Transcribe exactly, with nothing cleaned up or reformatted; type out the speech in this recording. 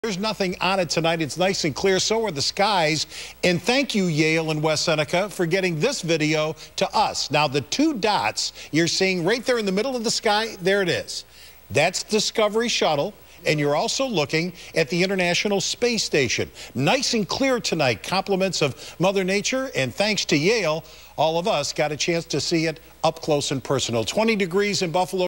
There's nothing on it tonight. It's nice and clear. So are the skies. And thank you, Yale and West Seneca, for getting this video to us. Now, the two dots you're seeing right there in the middle of the sky, there it is. That's Discovery Shuttle. And you're also looking at the International Space Station. Nice and clear tonight. Compliments of Mother Nature. And thanks to Yale, all of us got a chance to see it up close and personal. twenty degrees in Buffalo.